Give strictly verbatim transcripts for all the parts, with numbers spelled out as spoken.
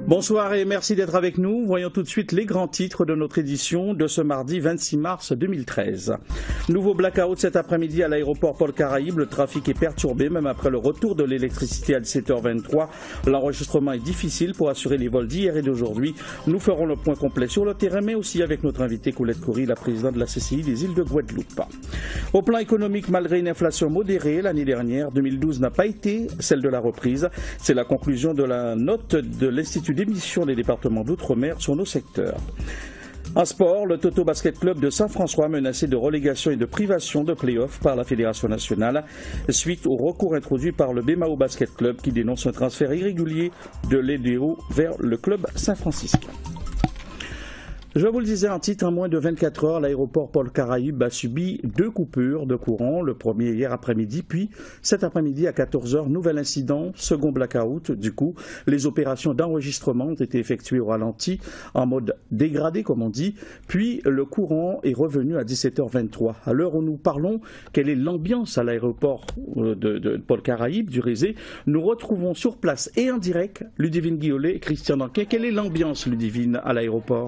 Bonsoir et merci d'être avec nous. Voyons tout de suite les grands titres de notre édition de ce mardi vingt-six mars deux mille treize. Nouveau blackout cet après-midi à l'aéroport Paul Caraïbe. Le trafic est perturbé même après le retour de l'électricité à dix-sept heures vingt-trois. L'enregistrement est difficile pour assurer les vols d'hier et d'aujourd'hui. Nous ferons le point complet sur le terrain, mais aussi avec notre invitée Colette Coury, la présidente de la C C I des îles de Guadeloupe. Au plan économique, malgré une inflation modérée l'année dernière, deux mille douze n'a pas été celle de la reprise. C'est la conclusion de la note de l'Institut d'émission des départements d'outre-mer sur nos secteurs. En sport, le Toto Basket Club de Saint-François menacé de relégation et de privation de play-off par la Fédération nationale suite au recours introduit par le Bémao Basket Club qui dénonce un transfert irrégulier de l'E D O vers le club Saint-Franciscain. Je vous le disais en titre, en moins de vingt-quatre heures, l'aéroport Paul Caraïbe a subi deux coupures de courant, le premier hier après-midi, puis cet après-midi à quatorze heures, nouvel incident, second blackout. Du coup, les opérations d'enregistrement ont été effectuées au ralenti, en mode dégradé comme on dit, puis le courant est revenu à dix-sept heures vingt-trois. À l'heure où nous parlons, quelle est l'ambiance à l'aéroport de, de Paul Caraïbe, du Rézé? Nous retrouvons sur place et en direct Ludivine Guillolet et Christian Danquin. Quelle est l'ambiance, Ludivine, à l'aéroport?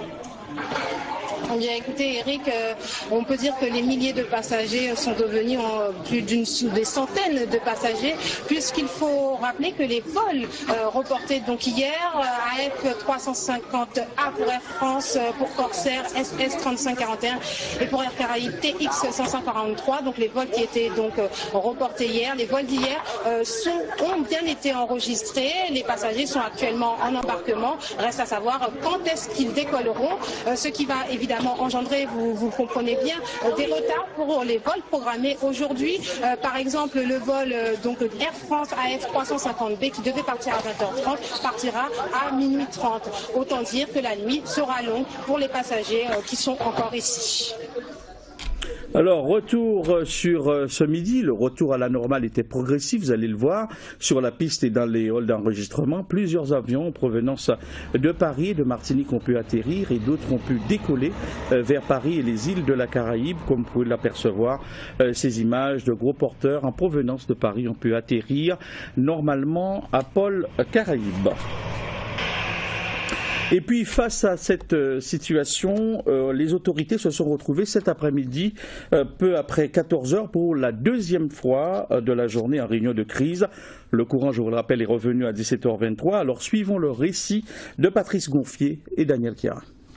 Eh bien, écoutez, Eric, euh, on peut dire que les milliers de passagers sont devenus en plus d'une des centaines de passagers, puisqu'il faut rappeler que les vols euh, reportés donc hier, euh, A F trois cent cinquante A pour Air France, euh, pour Corsair, S S trente-cinq quarante et un et pour Air Caraïbes T X cinq cent quarante-trois, donc les vols qui étaient donc euh, reportés hier, les vols d'hier euh, sont ont bien été enregistrés. Les passagers sont actuellement en embarquement. Reste à savoir quand est-ce qu'ils décolleront, euh, ce qui va évidemment engendrer, vous, vous comprenez bien, euh, des retards pour les vols programmés aujourd'hui. Euh, par exemple, le vol euh, donc Air France A F trois cent cinquante B qui devait partir à vingt heures trente partira à minuit trente. Autant dire que la nuit sera longue pour les passagers euh, qui sont encore ici. Alors, retour sur ce midi, le retour à la normale était progressif, vous allez le voir, sur la piste et dans les halls d'enregistrement. Plusieurs avions en provenance de Paris et de Martinique ont pu atterrir et d'autres ont pu décoller vers Paris et les îles de la Caraïbe, comme vous pouvez l'apercevoir. Ces images de gros porteurs en provenance de Paris ont pu atterrir normalement à Paul Caraïbe. Et puis, face à cette euh, situation, euh, les autorités se sont retrouvées cet après-midi, euh, peu après quatorze heures, pour la deuxième fois euh, de la journée en réunion de crise. Le courant, je vous le rappelle, est revenu à dix-sept heures vingt-trois. Alors, suivons le récit de Patrice Gonfier et Daniel Chiara.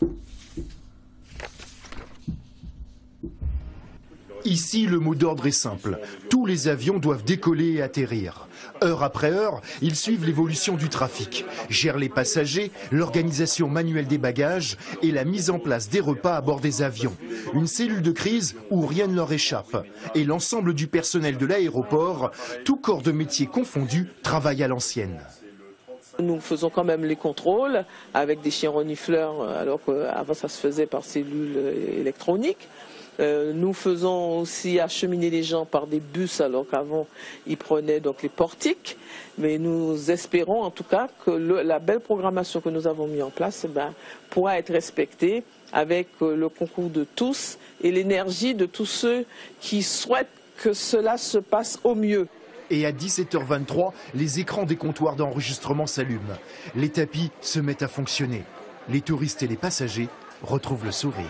Ici, le mot d'ordre est simple. Tous les avions doivent décoller et atterrir. Heure après heure, ils suivent l'évolution du trafic, gèrent les passagers, l'organisation manuelle des bagages et la mise en place des repas à bord des avions. Une cellule de crise où rien ne leur échappe. Et l'ensemble du personnel de l'aéroport, tout corps de métier confondu, travaille à l'ancienne. Nous faisons quand même les contrôles avec des chiens renifleurs, alors qu'avant ça se faisait par cellule électronique. Euh, nous faisons aussi acheminer les gens par des bus alors qu'avant ils prenaient donc les portiques. Mais nous espérons en tout cas que le, la belle programmation que nous avons mise en place eh ben, pourra être respectée avec euh, le concours de tous et l'énergie de tous ceux qui souhaitent que cela se passe au mieux. Et à dix-sept heures vingt-trois, les écrans des comptoirs d'enregistrement s'allument. Les tapis se mettent à fonctionner. Les touristes et les passagers retrouvent le sourire.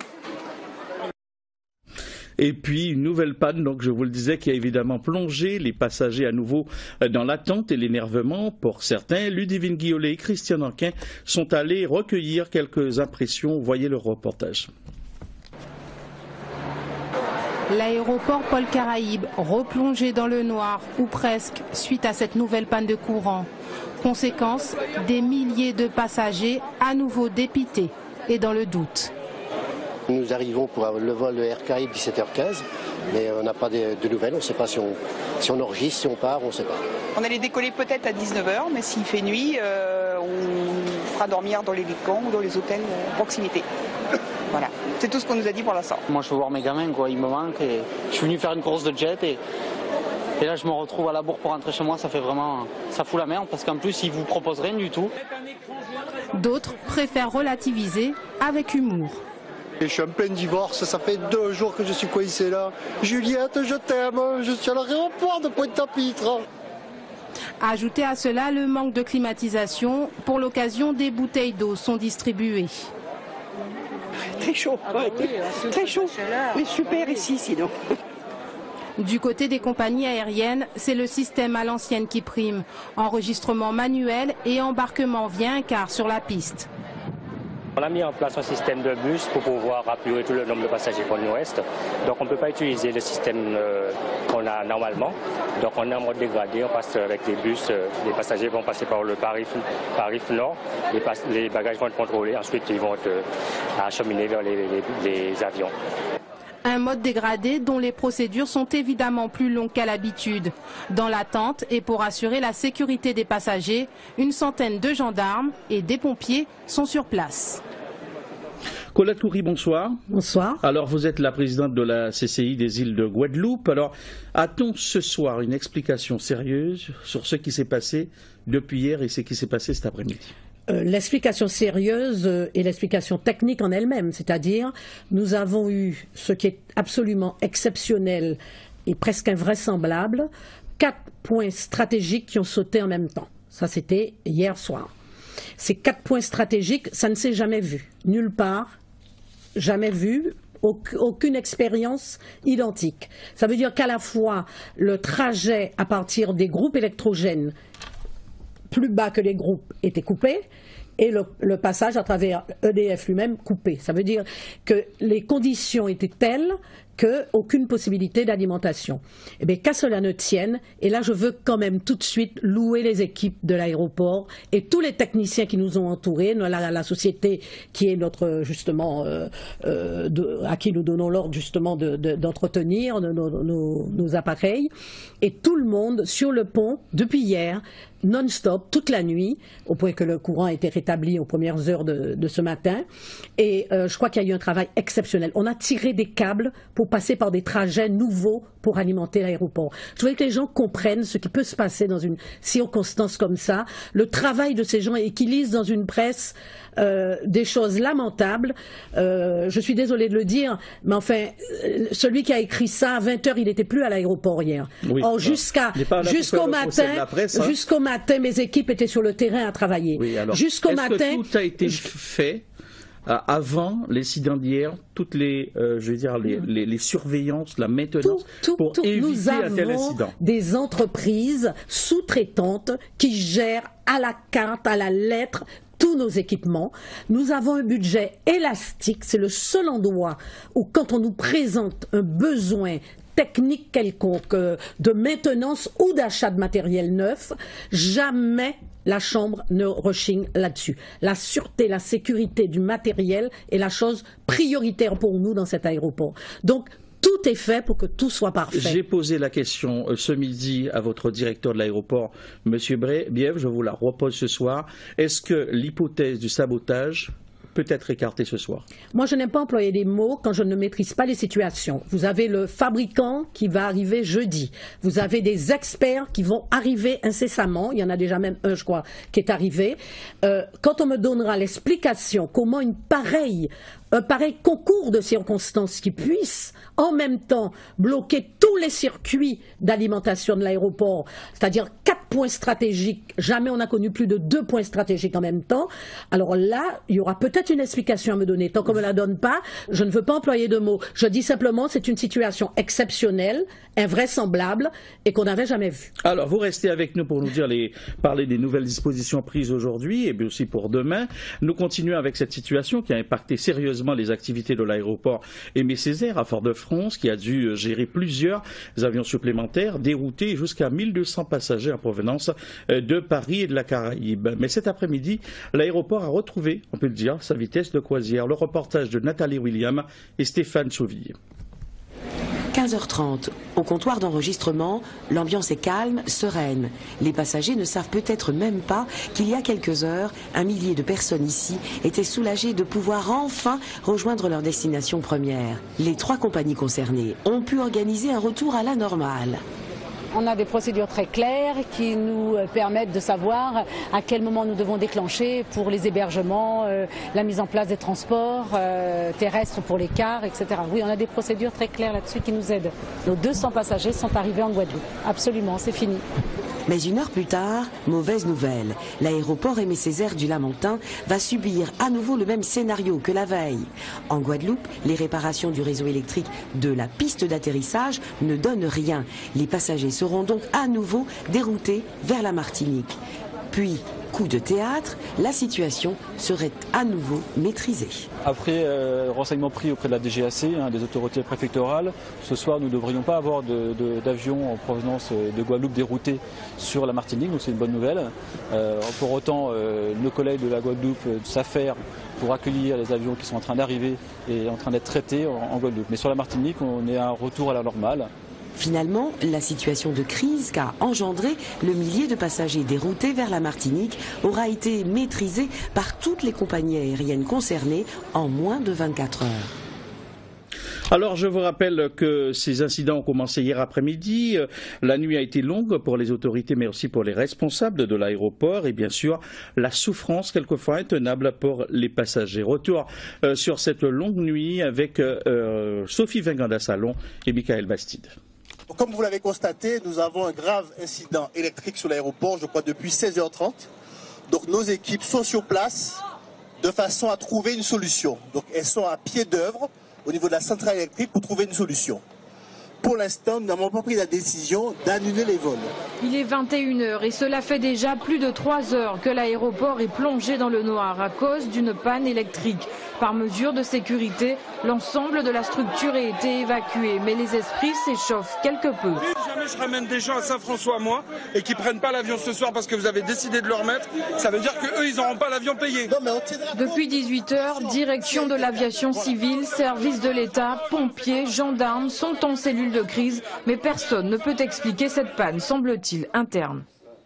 Et puis une nouvelle panne, donc je vous le disais, qui a évidemment plongé les passagers à nouveau dans l'attente et l'énervement. Pour certains, Ludivine Guillolet et Christian Danquin sont allés recueillir quelques impressions. Voyez le reportage. L'aéroport Paul Caraïbe, replongé dans le noir, ou presque, suite à cette nouvelle panne de courant. Conséquence, des milliers de passagers à nouveau dépités et dans le doute. Nous arrivons pour le vol de Air Caraïbes dix-sept heures quinze, mais on n'a pas de, de nouvelles, on ne sait pas si on, si on enregistre, si on part, on ne sait pas. On allait décoller peut-être à dix-neuf heures, mais s'il fait nuit, euh, on fera dormir dans les camps ou dans les hôtels à proximité. Voilà, c'est tout ce qu'on nous a dit pour l'instant. Moi je veux voir mes gamins, quoi. Ils me manquent et je suis venu faire une course de jet et, et là je me retrouve à la bourre pour rentrer chez moi, ça fait vraiment, ça fout la merde parce qu'en plus ils vous proposent rien du tout. D'autres préfèrent relativiser avec humour. Je suis en plein divorce, ça fait deux jours que je suis coincé là. Juliette, je t'aime, je suis à l'aéroport de Pointe-à-Pitre. Ajoutez à cela le manque de climatisation. Pour l'occasion, des bouteilles d'eau sont distribuées. Très chaud, ah bah oui, très chaud. Mais super ici, sinon. Du côté des compagnies aériennes, c'est le système à l'ancienne qui prime. Enregistrement manuel et embarquement via un car sur la piste. On a mis en place un système de bus pour pouvoir appuyer tout le nombre de passagers qu'on nous reste. Donc on ne peut pas utiliser le système euh, qu'on a normalement. Donc on est en mode dégradé, on passe avec des bus, euh, les passagers vont passer par le Paris, Paris Nord, les, les bagages vont être contrôlés, ensuite ils vont être euh, acheminés vers les, les, les avions. Un mode dégradé dont les procédures sont évidemment plus longues qu'à l'habitude. Dans l'attente et pour assurer la sécurité des passagers, une centaine de gendarmes et des pompiers sont sur place. Colette Coury, bonsoir. Bonsoir. Alors, vous êtes la présidente de la C C I des îles de Guadeloupe. Alors, a-t-on ce soir une explication sérieuse sur ce qui s'est passé depuis hier et ce qui s'est passé cet après-midi ? Euh, l'explication sérieuse euh, et l'explication technique en elle-même, c'est-à-dire nous avons eu ce qui est absolument exceptionnel et presque invraisemblable, quatre points stratégiques qui ont sauté en même temps. Ça, c'était hier soir. Ces quatre points stratégiques, ça ne s'est jamais vu, nulle part, jamais vu. Aucune expérience identique. Ça veut dire qu'à la fois le trajet à partir des groupes électrogènes plus bas que les groupes était coupé et le, le passage à travers E D F lui-même coupé. Ça veut dire que les conditions étaient telles qu'aucune possibilité d'alimentation. Eh bien, qu'à cela ne tienne, et là je veux quand même tout de suite louer les équipes de l'aéroport et tous les techniciens qui nous ont entourés, la, la société qui est notre, justement, euh, euh, de, à qui nous donnons l'ordre justement de, de, d'entretenir nos, nos, nos appareils, et tout le monde sur le pont depuis hier, non-stop, toute la nuit, au point que le courant a été rétabli aux premières heures de, de ce matin. Et euh, je crois qu'il y a eu un travail exceptionnel. On a tiré des câbles pour passer par des trajets nouveaux pour alimenter l'aéroport. Je voudrais que les gens comprennent ce qui peut se passer dans une circonstance comme ça. Le travail de ces gens et qui lisent dans une presse euh, des choses lamentables. Euh, je suis désolée de le dire, mais enfin, celui qui a écrit ça, à vingt heures, il n'était plus à l'aéroport hier. Oui, Or, jusqu'à, jusqu'au matin, presse, hein. jusqu'au matin, mes équipes étaient sur le terrain à travailler. Oui, alors, jusqu'au matin. Que tout a été fait avant l'incident d'hier, toutes les, euh, je veux dire, les, les, les surveillances, la maintenance, tout, tout, pour tout. éviter Nous un tel incident. Avons des entreprises sous-traitantes qui gèrent à la carte, à la lettre, tous nos équipements. Nous avons un budget élastique. C'est le seul endroit où, quand on nous présente un besoin technique quelconque, de maintenance ou d'achat de matériel neuf, jamais la Chambre ne rechigne là-dessus. La sûreté, la sécurité du matériel est la chose prioritaire pour nous dans cet aéroport. Donc, tout est fait pour que tout soit parfait. J'ai posé la question euh, ce midi à votre directeur de l'aéroport, M. Bièvre, je vous la repose ce soir. Est-ce que l'hypothèse du sabotage peut être écartée ce soir? Moi, je n'aime pas employer des mots quand je ne maîtrise pas les situations. Vous avez le fabricant qui va arriver jeudi. Vous avez des experts qui vont arriver incessamment. Il y en a déjà même un, je crois, qui est arrivé. Euh, quand on me donnera l'explication comment une pareille un pareil concours de circonstances qui puisse en même temps bloquer tous les circuits d'alimentation de l'aéroport, c'est-à-dire quatre points stratégiques, jamais on n'a connu plus de deux points stratégiques en même temps, alors là, il y aura peut-être une explication à me donner. Tant qu'on ne me la donne pas, je ne veux pas employer de mots. Je dis simplement c'est une situation exceptionnelle, invraisemblable et qu'on n'avait jamais vue. Alors, vous restez avec nous pour nous dire les, parler des nouvelles dispositions prises aujourd'hui et bien aussi pour demain. Nous continuons avec cette situation qui a impacté sérieusement les activités de l'aéroport Aimé Césaire à Fort-de-France, qui a dû gérer plusieurs avions supplémentaires, déroutés jusqu'à mille deux cents passagers en provenance de Paris et de la Caraïbe. Mais cet après-midi, l'aéroport a retrouvé, on peut le dire, sa vitesse de croisière. Le reportage de Nathalie William et Stéphane Chauvillier. quinze heures trente. Au comptoir d'enregistrement, l'ambiance est calme, sereine. Les passagers ne savent peut-être même pas qu'il y a quelques heures, un millier de personnes ici étaient soulagées de pouvoir enfin rejoindre leur destination première. Les trois compagnies concernées ont pu organiser un retour à la normale. On a des procédures très claires qui nous permettent de savoir à quel moment nous devons déclencher pour les hébergements, euh, la mise en place des transports euh, terrestres pour les cars, et cetera. Oui, on a des procédures très claires là-dessus qui nous aident. Nos deux cents passagers sont arrivés en Guadeloupe. Absolument, c'est fini. Mais une heure plus tard, mauvaise nouvelle. L'aéroport Aimé Césaire du Lamentin va subir à nouveau le même scénario que la veille. En Guadeloupe, les réparations du réseau électrique de la piste d'atterrissage ne donnent rien. Les passagers seront donc à nouveau déroutés vers la Martinique. Puis, coup de théâtre, la situation serait à nouveau maîtrisée. Après euh, renseignements pris auprès de la D G A C, hein, des autorités préfectorales, ce soir nous ne devrions pas avoir d'avions en provenance de Guadeloupe déroutés sur la Martinique, donc c'est une bonne nouvelle. Euh, pour autant, euh, nos collègues de la Guadeloupe euh, s'affairent pour accueillir les avions qui sont en train d'arriver et en train d'être traités en, en Guadeloupe. Mais sur la Martinique, on est à un retour à la normale. Finalement, la situation de crise qu'a engendré le millier de passagers déroutés vers la Martinique aura été maîtrisée par toutes les compagnies aériennes concernées en moins de vingt-quatre heures. Alors je vous rappelle que ces incidents ont commencé hier après-midi. La nuit a été longue pour les autorités mais aussi pour les responsables de l'aéroport et bien sûr la souffrance quelquefois intenable pour les passagers. Retour euh, sur cette longue nuit avec euh, Sophie Vinganda-Salon et Michael Bastide. Comme vous l'avez constaté, nous avons un grave incident électrique sur l'aéroport, je crois depuis seize heures trente. Donc nos équipes sont sur place de façon à trouver une solution. Donc elles sont à pied d'œuvre au niveau de la centrale électrique pour trouver une solution. Pour l'instant, nous n'avons pas pris la décision d'annuler les vols. Il est vingt et une heures et cela fait déjà plus de trois heures que l'aéroport est plongé dans le noir à cause d'une panne électrique. Par mesure de sécurité, l'ensemble de la structure a été évacué, mais les esprits s'échauffent quelque peu. Si jamais je ramène des gens à Saint-François, moi, et qui ne prennent pas l'avion ce soir parce que vous avez décidé de leur mettre, ça veut dire qu'eux, ils n'auront pas l'avion payé. Depuis dix-huit heures, direction de l'aviation civile, service de l'État, pompiers, gendarmes sont en cellule de crise, mais personne ne peut expliquer cette panne, semble-t-il, interne.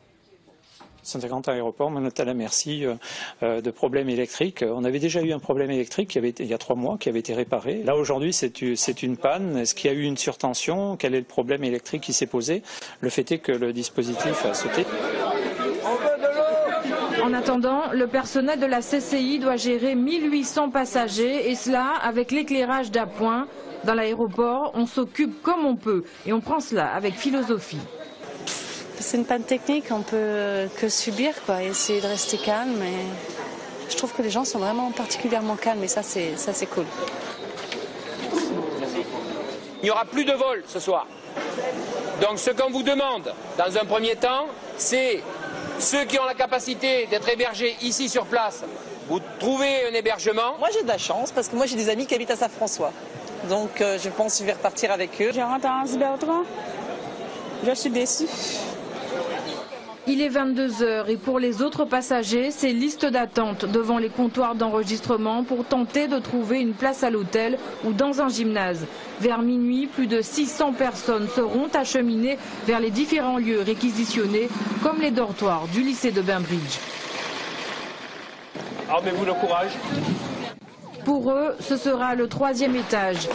cent cinquante aéroports, on est à la merci euh, de problèmes électriques. On avait déjà eu un problème électrique qui avait été, il y a trois mois qui avait été réparé. Là aujourd'hui c'est une panne. Est-ce qu'il y a eu une surtension? Quel est le problème électrique qui s'est posé? Le fait est que le dispositif a sauté. En attendant, le personnel de la C C I doit gérer mille huit cents passagers et cela avec l'éclairage d'appoint. Dans l'aéroport, on s'occupe comme on peut et on prend cela avec philosophie. C'est une panne technique, on peut que subir, quoi, et essayer de rester calme. Et je trouve que les gens sont vraiment particulièrement calmes et ça c'est ça c'est cool. Il n'y aura plus de vol ce soir. Donc ce qu'on vous demande dans un premier temps, c'est ceux qui ont la capacité d'être hébergés ici sur place, vous trouvez un hébergement. Moi j'ai de la chance parce que moi j'ai des amis qui habitent à Saint-François. Donc euh, je pense que je vais repartir avec eux. Je rentre à Anse-Bertrand. Je suis déçue. Il est vingt-deux heures et pour les autres passagers, c'est liste d'attente devant les comptoirs d'enregistrement pour tenter de trouver une place à l'hôtel ou dans un gymnase. Vers minuit, plus de six cents personnes seront acheminées vers les différents lieux réquisitionnés, comme les dortoirs du lycée de Bainbridge. Armez-vous le courage. Pour eux, ce sera le troisième étage.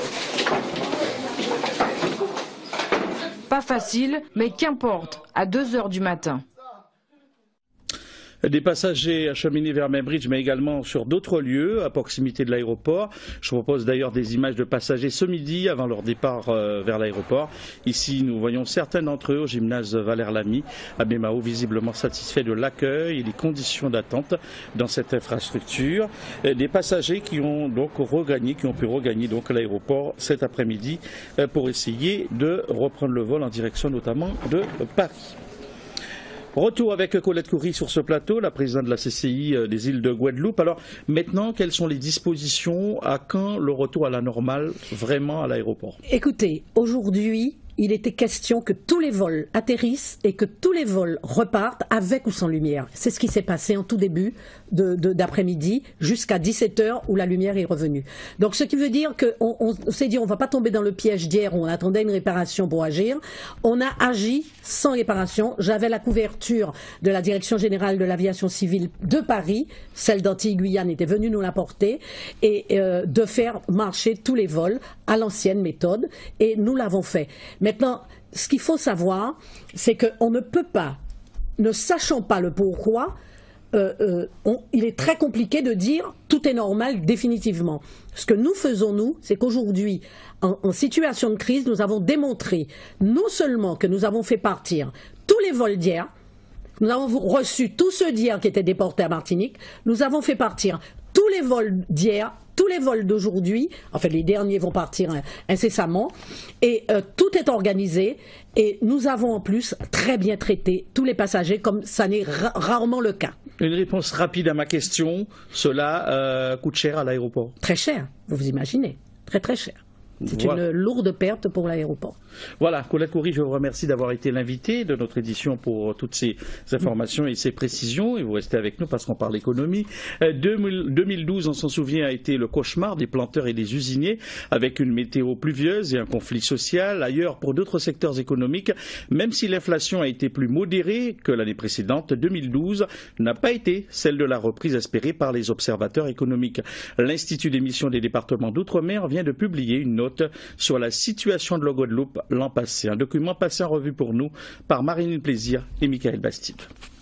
Pas facile, mais qu'importe, à deux heures du matin. Des passagers acheminés vers Bainbridge, mais également sur d'autres lieux à proximité de l'aéroport. Je vous propose d'ailleurs des images de passagers ce midi avant leur départ euh, vers l'aéroport. Ici, nous voyons certains d'entre eux au gymnase Valère Lamy à Baie-Mahault, visiblement satisfaits de l'accueil et des conditions d'attente dans cette infrastructure. Et des passagers qui ont donc regagné, qui ont pu regagner donc l'aéroport cet après-midi euh, pour essayer de reprendre le vol en direction notamment de Paris. Retour avec Colette Coury sur ce plateau, la présidente de la C C I des îles de Guadeloupe. Alors maintenant, quelles sont les dispositions? À quand le retour à la normale vraiment à l'aéroport? Écoutez, aujourd'hui, il était question que tous les vols atterrissent et que tous les vols repartent avec ou sans lumière. C'est ce qui s'est passé en tout début de, de, d'après-midi jusqu'à dix-sept heures où la lumière est revenue. Donc ce qui veut dire qu'on on, on s'est dit on ne va pas tomber dans le piège d'hier où on attendait une réparation pour agir. On a agi sans réparation. J'avais la couverture de la Direction générale de l'aviation civile de Paris, celle d'Antilles-Guyane était venue nous l'apporter, et euh, de faire marcher tous les vols à l'ancienne méthode, et nous l'avons fait. Maintenant, ce qu'il faut savoir, c'est qu'on ne peut pas, ne sachant pas le pourquoi, euh, euh, on, il est très compliqué de dire tout est normal définitivement. Ce que nous faisons, nous, c'est qu'aujourd'hui, en, en situation de crise, nous avons démontré non seulement que nous avons fait partir tous les vols d'hier. Nous avons reçu tous ceux d'hier qui étaient déportés à Martinique. Nous avons fait partir tous les vols d'hier, tous les vols d'aujourd'hui. En fait, les derniers vont partir incessamment. Et euh, tout est organisé. Et nous avons en plus très bien traité tous les passagers, comme ça n'est ra rarement le cas. Une réponse rapide à ma question. Cela euh, coûte cher à l'aéroport? Très cher, vous vous imaginez. Très très cher. C'est voilà. Une lourde perte pour l'aéroport. Voilà, Colette Coury, je vous remercie d'avoir été l'invité de notre édition pour toutes ces informations et ces précisions. Et vous restez avec nous parce qu'on parle économie. deux mille douze, on s'en souvient, a été le cauchemar des planteurs et des usiniers, avec une météo pluvieuse et un conflit social. Ailleurs, pour d'autres secteurs économiques, même si l'inflation a été plus modérée que l'année précédente, deux mille douze n'a pas été celle de la reprise espérée par les observateurs économiques. L'Institut d'émission des départements d'outre-mer vient de publier une note sur la situation de la Guadeloupe l'an passé. Un document passé en revue pour nous par Marine Plaisir et Michael Bastide.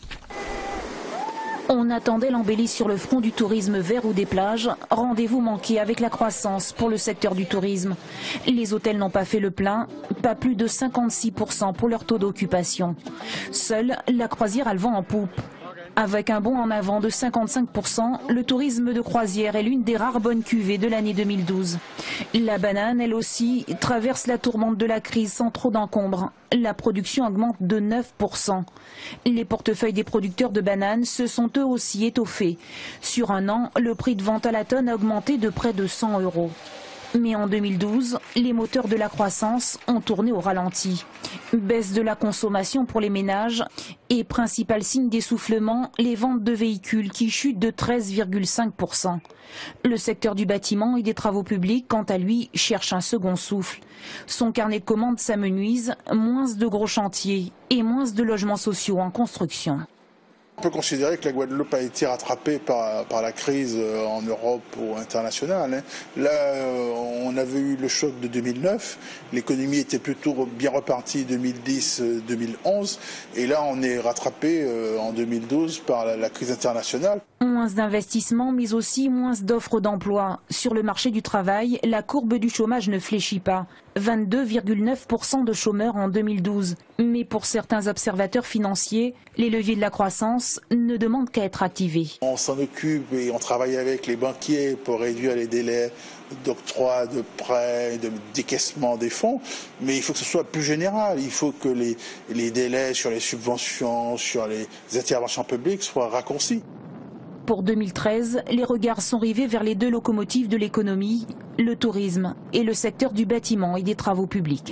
On attendait l'embellie sur le front du tourisme vert ou des plages. Rendez-vous manqué avec la croissance pour le secteur du tourisme. Les hôtels n'ont pas fait le plein, pas plus de cinquante-six pour cent pour leur taux d'occupation. Seule la croisière a le vent en poupe. Avec un bond en avant de cinquante-cinq pour cent, le tourisme de croisière est l'une des rares bonnes cuvées de l'année deux mille douze. La banane, elle aussi, traverse la tourmente de la crise sans trop d'encombre. La production augmente de neuf pour cent. Les portefeuilles des producteurs de bananes se sont eux aussi étoffés. Sur un an, le prix de vente à la tonne a augmenté de près de cent euros. Mais en deux mille douze, les moteurs de la croissance ont tourné au ralenti. Baisse de la consommation pour les ménages et principal signe d'essoufflement, les ventes de véhicules qui chutent de treize virgule cinq pour cent. Le secteur du bâtiment et des travaux publics, quant à lui, cherche un second souffle. Son carnet de commandes s'amenuise, moins de gros chantiers et moins de logements sociaux en construction. On peut considérer que la Guadeloupe a été rattrapée par, par la crise en Europe ou internationale. Là, on avait eu le choc de deux mille neuf, l'économie était plutôt bien repartie deux mille dix deux mille onze, et là on est rattrapé en deux mille douze par la, la crise internationale. Moins d'investissements, mais aussi moins d'offres d'emploi. Sur le marché du travail, la courbe du chômage ne fléchit pas. vingt-deux virgule neuf pour cent de chômeurs en deux mille douze. Mais pour certains observateurs financiers, les leviers de la croissance ne demandent qu'à être activés. On s'en occupe et on travaille avec les banquiers pour réduire les délais d'octroi, de prêts, de décaissement des fonds, mais il faut que ce soit plus général. Il faut que les, les délais sur les subventions, sur les interventions publiques soient raccourcis. Pour deux mille treize, les regards sont rivés vers les deux locomotives de l'économie, le tourisme et le secteur du bâtiment et des travaux publics.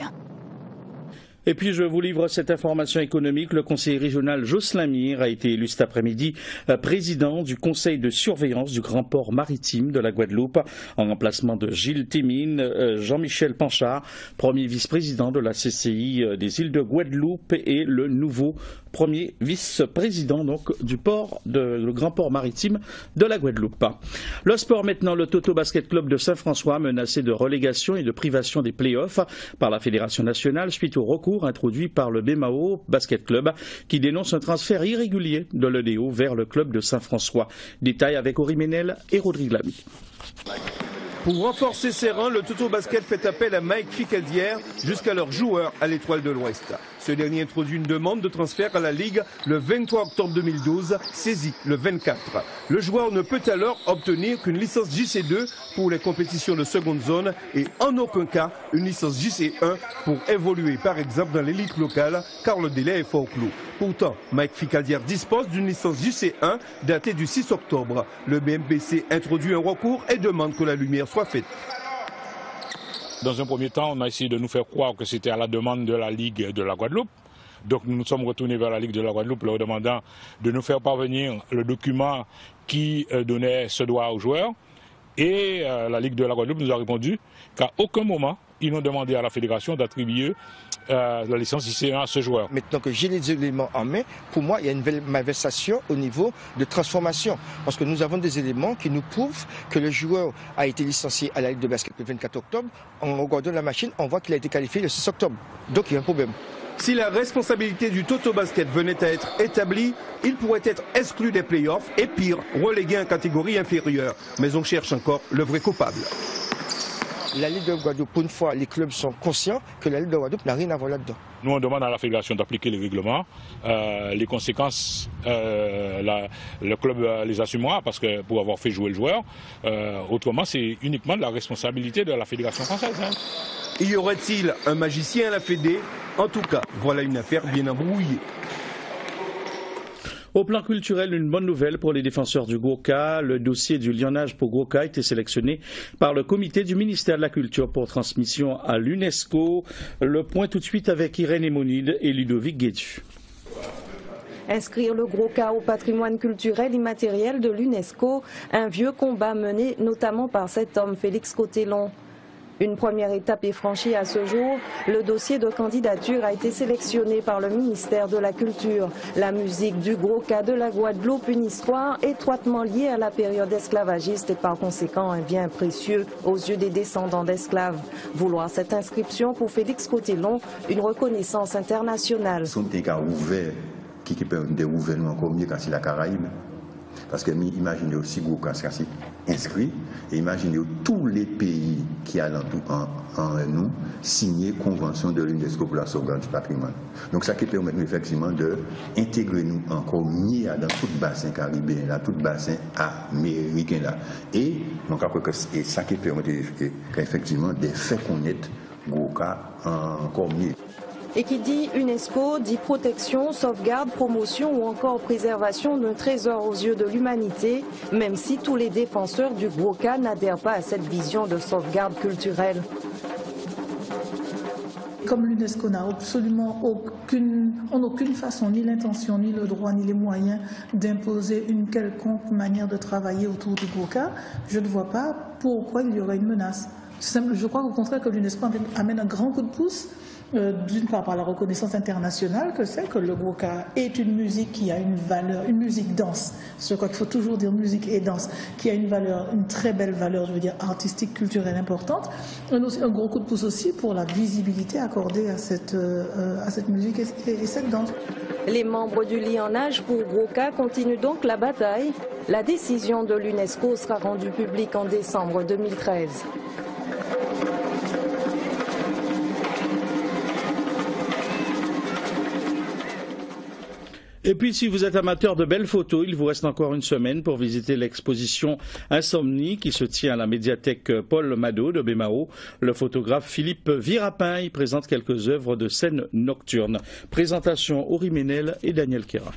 Et puis je vous livre cette information économique. Le conseiller régional Jocelyn Mir a été élu cet après-midi président du conseil de surveillance du grand port maritime de la Guadeloupe, en remplacement de Gilles Témine. Jean-Michel Panchard, premier vice-président de la C C I des îles de Guadeloupe, et le nouveau premier vice-président donc du port de, le grand port maritime de la Guadeloupe. Le sport maintenant, le Toto Basket Club de Saint-François menacé de relégation et de privation des play-offs par la Fédération nationale suite au recours introduit par le B M A O Basket Club qui dénonce un transfert irrégulier de l'E D O vers le club de Saint-François. Détail avec Ori Ménel et Rodrigue Lamy. Pour renforcer ses rangs, le Toto Basket fait appel à Mike Ficaldière, jusqu'alors joueur à l'Étoile de l'Ouest. Ce dernier introduit une demande de transfert à la Ligue le vingt-trois octobre deux mille douze, saisi le vingt-quatre. Le joueur ne peut alors obtenir qu'une licence J C deux pour les compétitions de seconde zone et en aucun cas une licence J C un pour évoluer par exemple dans l'élite locale, car le délai est fort clos. Pourtant, Mike Ficaldière dispose d'une licence J C un datée du six octobre. Le B M B C introduit un recours et demande que la lumière soit faite. Dans un premier temps, on a essayé de nous faire croire que c'était à la demande de la Ligue de la Guadeloupe. Donc nous nous sommes retournés vers la Ligue de la Guadeloupe leur demandant de nous faire parvenir le document qui donnait ce droit aux joueurs. Et euh, la Ligue de la Guadeloupe nous a répondu qu'à aucun moment, ils n'ont demandé à la Fédération d'attribuer euh, la licence I C un à ce joueur. Maintenant que j'ai les éléments en main, pour moi, il y a une malversation au niveau de transformation. Parce que nous avons des éléments qui nous prouvent que le joueur a été licencié à la Ligue de basket le vingt-quatre octobre. En regardant la machine, on voit qu'il a été qualifié le six octobre. Donc il y a un problème. Si la responsabilité du Toto Basket venait à être établie, il pourrait être exclu des playoffs et pire, relégué en catégorie inférieure. Mais on cherche encore le vrai coupable. la Ligue de Guadeloupe, pour une fois, les clubs sont conscients que la Ligue de Guadeloupe n'a rien à voir là-dedans. Nous, on demande à la fédération d'appliquer les règlements. Euh, les conséquences, euh, la, le club les assumera parce que pour avoir fait jouer le joueur. Euh, autrement, c'est uniquement de la responsabilité de la fédération française. Hein. Y aurait-il un magicien à la Fédé? En tout cas, voilà une affaire bien embrouillée. Au plan culturel, une bonne nouvelle pour les défenseurs du Gwoka. Le dossier du lionnage pour Gwoka a été sélectionné par le comité du ministère de la Culture pour transmission à l'UNESCO. Le point tout de suite avec Irène Emonide et Ludovic Guédu. Inscrire le Gwoka au patrimoine culturel immatériel de l'UNESCO, un vieux combat mené notamment par cet homme, Félix Cotellon. Une première étape est franchie à ce jour. Le dossier de candidature a été sélectionné par le ministère de la Culture. La musique du Gwoka de la Guadeloupe, une histoire étroitement liée à la période esclavagiste et par conséquent un bien précieux aux yeux des descendants d'esclaves. Vouloir cette inscription pour Félix Cotellon, une reconnaissance internationale. Son cas ouvert, qui peut ouvrir encore mieux quand c'est la Caraïbe. Parce que imaginez aussi Gwoka inscrit et imaginez tous les pays qui ont en, en nous signé convention de l'UNESCO pour la sauvegarde du patrimoine. Donc ça qui permet effectivement d'intégrer nous encore mieux dans tout le bassin caribéen, dans tout le bassin américain là. Et donc après que et ça qui permet effectivement de faire connaître Gwoka encore mieux. Et qui dit UNESCO, dit protection, sauvegarde, promotion ou encore préservation d'un trésor aux yeux de l'humanité, même si tous les défenseurs du Gwoka n'adhèrent pas à cette vision de sauvegarde culturelle. Comme l'UNESCO n'a absolument aucune, en aucune façon ni l'intention, ni le droit, ni les moyens d'imposer une quelconque manière de travailler autour du Gwoka, je ne vois pas pourquoi il y aurait une menace. Je crois au contraire que l'UNESCO amène un grand coup de pouce. Euh, d'une part par la reconnaissance internationale que c'est que le Gwoka est une musique qui a une valeur, une musique dense, je crois qu'il faut toujours dire musique et danse, qui a une valeur, une très belle valeur, je veux dire artistique, culturelle importante. Un, aussi, un gros coup de pouce aussi pour la visibilité accordée à cette, euh, à cette musique et, et, et cette danse. Les membres du lionnage pour Gwoka continuent donc la bataille. La décision de l'UNESCO sera rendue publique en décembre deux mille treize. Et puis, si vous êtes amateur de belles photos, il vous reste encore une semaine pour visiter l'exposition Insomnie qui se tient à la médiathèque Paul Mado de Bémao. Le photographe Philippe Virapin y présente quelques œuvres de scènes nocturnes. Présentation Ori Ménel et Daniel Kera.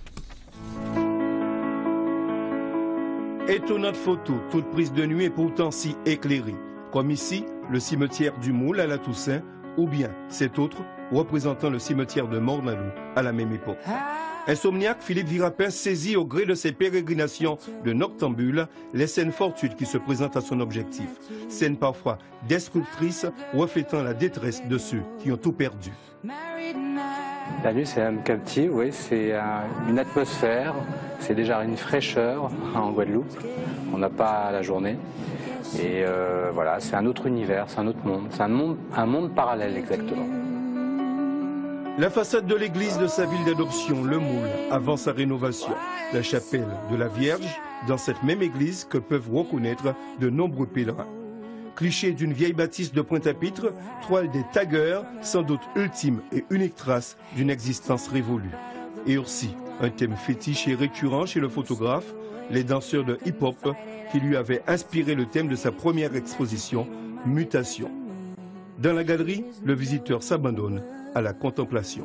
Étonnante photo, toute prise de nuit et pourtant si éclairée. Comme ici, le cimetière du Moule à la Toussaint, ou bien cet autre représentant le cimetière de Mornalou à la même époque. Insomniaque, Philippe Virapin saisit au gré de ses pérégrinations de noctambule les scènes fortuites qui se présentent à son objectif. Scènes parfois destructrices reflétant la détresse de ceux qui ont tout perdu. La nuit, c'est un captif, oui, c'est un, une atmosphère, c'est déjà une fraîcheur en Guadeloupe, on n'a pas la journée. Et euh, voilà, c'est un autre univers, c'est un autre monde, c'est un monde, un monde parallèle exactement. La façade de l'église de sa ville d'adoption, le Moule, avant sa rénovation. La chapelle de la Vierge, dans cette même église que peuvent reconnaître de nombreux pèlerins. Cliché d'une vieille bâtisse de Pointe-à-Pitre, toile des taggeurs, sans doute ultime et unique trace d'une existence révolue. Et aussi, un thème fétiche et récurrent chez le photographe, les danseurs de hip-hop qui lui avaient inspiré le thème de sa première exposition, Mutation. Dans la galerie, le visiteur s'abandonne à la contemplation.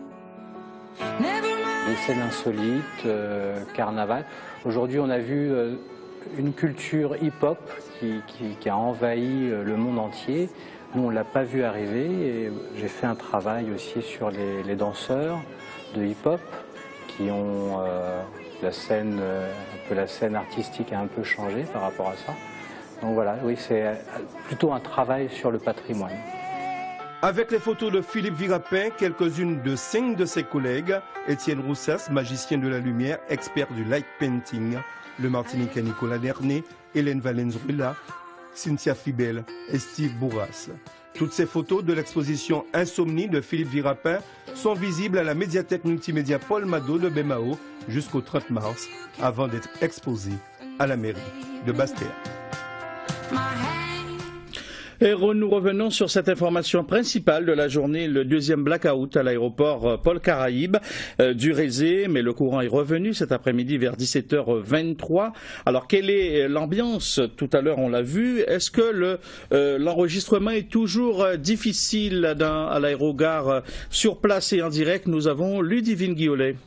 Des scènes insolites, euh, carnaval. Aujourd'hui, on a vu euh, une culture hip-hop qui, qui, qui a envahi euh, le monde entier. Nous, on ne l'a pas vu arriver. Et j'ai fait un travail aussi sur les, les danseurs de hip-hop qui ont euh, la scène, euh, un peu la scène artistique a un peu changé par rapport à ça. Donc voilà, oui, c'est plutôt un travail sur le patrimoine. Avec les photos de Philippe Virapin, quelques-unes de cinq de ses collègues, Étienne Roussas, magicien de la lumière, expert du light painting, le Martiniquais Nicolas Derné, Hélène Valenzuela, Cynthia Fibel et Steve Bourras. Toutes ces photos de l'exposition Insomnie de Philippe Virapin sont visibles à la médiathèque multimédia Paul Mado de Bémao jusqu'au trente mars, avant d'être exposées à la mairie de Basse-Terre. Et nous revenons sur cette information principale de la journée, le deuxième blackout à l'aéroport Paul Caraïbe euh, du Rézé, mais le courant est revenu cet après-midi vers dix-sept heures vingt-trois. Alors quelle est l'ambiance? Tout à l'heure on l'a vu. Est-ce que le, euh, l'enregistrement est toujours euh, difficile dans, à l'aérogare euh, sur place et en direct? Nous avons Ludivine Guillolet.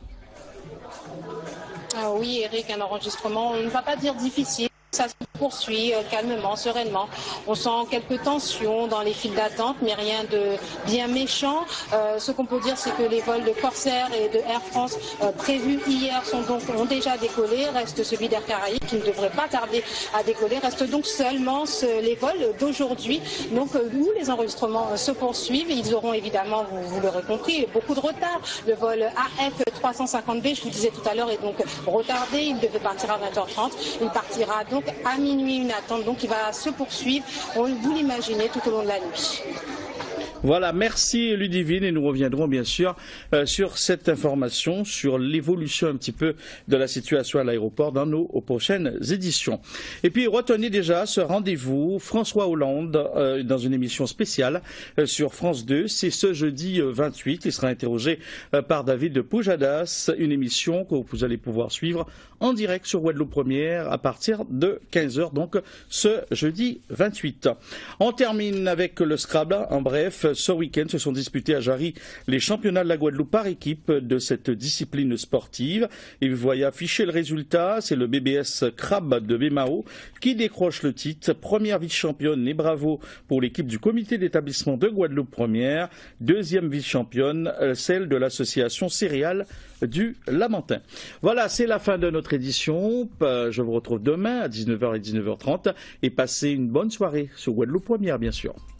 Ah oui Eric, un enregistrement, on ne va pas dire difficile. Ça se poursuit euh, calmement, sereinement. On sent quelques tensions dans les files d'attente, mais rien de bien méchant. Euh, ce qu'on peut dire, c'est que les vols de Corsair et de Air France euh, prévus hier sont donc, ont déjà décollé. Reste celui d'Air Caraïbes qui ne devrait pas tarder à décoller. Reste donc seulement ce, les vols d'aujourd'hui. Donc euh, où les enregistrements euh, se poursuivent. Ils auront évidemment, vous, vous l'aurez compris, beaucoup de retard. Le vol A F trois cent cinquante B, je vous disais tout à l'heure, est donc retardé. Il devait partir à vingt heures trente. Il partira donc à minuit, une attente donc qui va se poursuivre, on vous l'imaginez, tout au long de la nuit. Voilà, merci Ludivine, et nous reviendrons bien sûr euh, sur cette information, sur l'évolution un petit peu de la situation à l'aéroport dans nos prochaines éditions. Et puis retenez déjà ce rendez-vous, François Hollande euh, dans une émission spéciale euh, sur France deux, c'est ce jeudi euh, vingt-huit, il sera interrogé euh, par David Pujadas, une émission que vous allez pouvoir suivre en direct sur Guadeloupe Première à partir de quinze heures, donc ce jeudi vingt-huit. On termine avec le Scrabble, en bref. Ce week-end se sont disputés à Jarry les championnats de la Guadeloupe par équipe de cette discipline sportive. Et vous voyez afficher le résultat, c'est le B B S Crabe de Bémao qui décroche le titre. Première vice-championne et bravo pour l'équipe du comité d'établissement de Guadeloupe Première. Deuxième vice-championne, celle de l'association céréales du Lamentin. Voilà, c'est la fin de notre édition. Je vous retrouve demain à dix-neuf heures et dix-neuf heures trente et passez une bonne soirée sur Guadeloupe Première, bien sûr.